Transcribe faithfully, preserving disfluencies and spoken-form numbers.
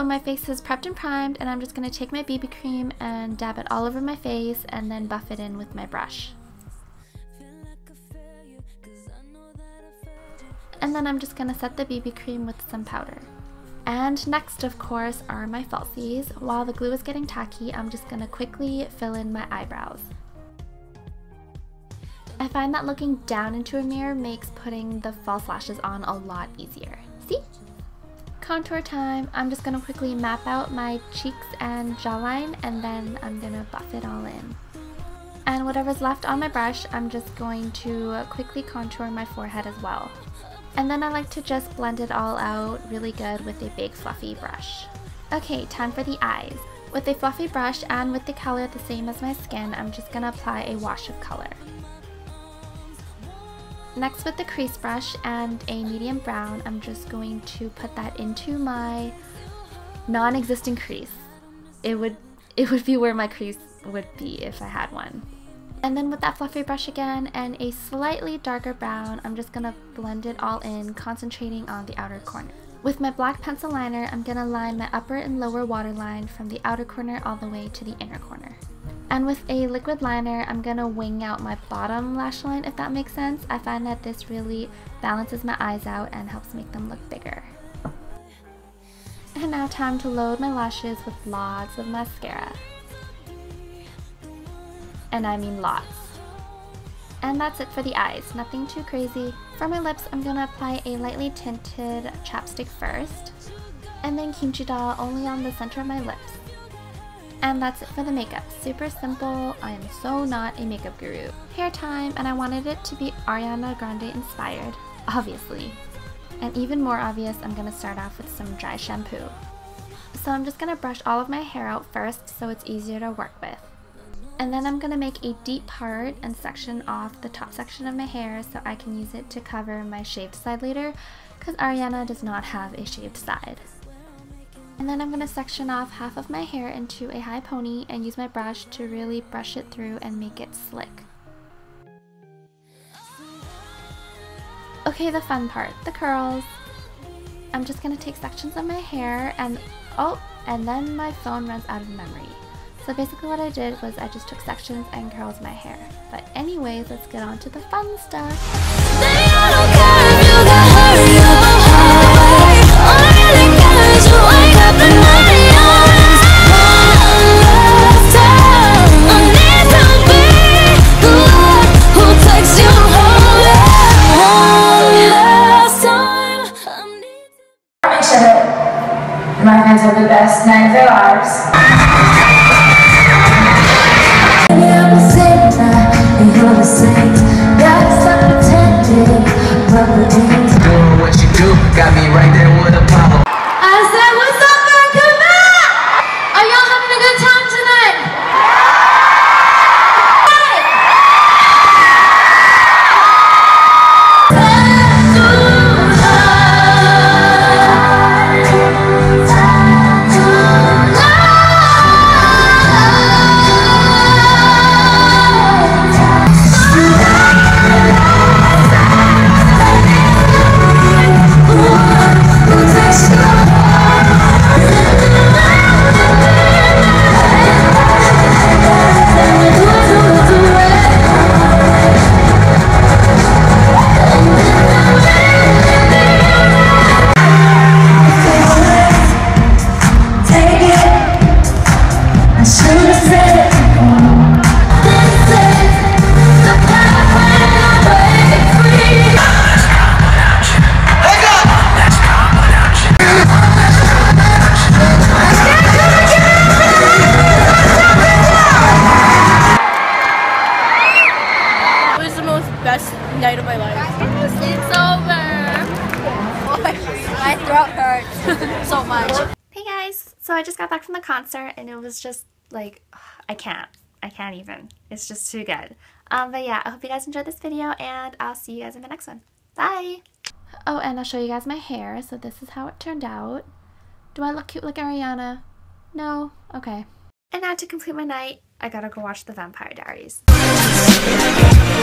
So my face is prepped and primed, and I'm just going to take my B B cream and dab it all over my face and then buff it in with my brush. And then I'm just going to set the B B cream with some powder. And next, of course, are my falsies. While the glue is getting tacky, I'm just going to quickly fill in my eyebrows. I find that looking down into a mirror makes putting the false lashes on a lot easier. See? Contour time. I'm just going to quickly map out my cheeks and jawline, and then I'm going to buff it all in. And whatever's left on my brush, I'm just going to quickly contour my forehead as well. And then I like to just blend it all out really good with a big fluffy brush. Okay, time for the eyes. With a fluffy brush and with the color the same as my skin, I'm just going to apply a wash of color. Next, with the crease brush and a medium brown, I'm just going to put that into my non-existent crease. It would, it would be where my crease would be if I had one. And then with that fluffy brush again and a slightly darker brown, I'm just going to blend it all in, concentrating on the outer corner. With my black pencil liner, I'm going to line my upper and lower waterline from the outer corner all the way to the inner corner. And with a liquid liner, I'm going to wing out my bottom lash line, if that makes sense. I find that this really balances my eyes out and helps make them look bigger. And now time to load my lashes with lots of mascara. And I mean lots. And that's it for the eyes, nothing too crazy. For my lips, I'm going to apply a lightly tinted chapstick first, and then kimchi doll only on the center of my lips. And that's it for the makeup. Super simple. I am so not a makeup guru. Hair time, and I wanted it to be Ariana Grande inspired, obviously. And even more obvious, I'm going to start off with some dry shampoo. So I'm just going to brush all of my hair out first so it's easier to work with. And then I'm going to make a deep part and section off the top section of my hair so I can use it to cover my shaved side later, because Ariana does not have a shaved side. And then I'm going to section off half of my hair into a high pony and use my brush to really brush it through and make it slick. Okay, the fun part, the curls. I'm just going to take sections of my hair and, oh, and then my phone runs out of memory. So basically what I did was I just took sections and curled my hair. But anyways, let's get on to the fun stuff. My friends have the best night of their lives. Doing what you do, got me right there with Apollo. I said, what's up, Vancouver? Are y'all having a good time tonight? Night of my life. It's over! My throat hurts so much. Hey guys! So I just got back from the concert and it was just like, I can't. I can't even. It's just too good. Um, but yeah, I hope you guys enjoyed this video and I'll see you guys in the next one. Bye! Oh, and I'll show you guys my hair. So this is how it turned out. Do I look cute like Ariana? No? Okay. And now to complete my night, I gotta go watch The Vampire Diaries.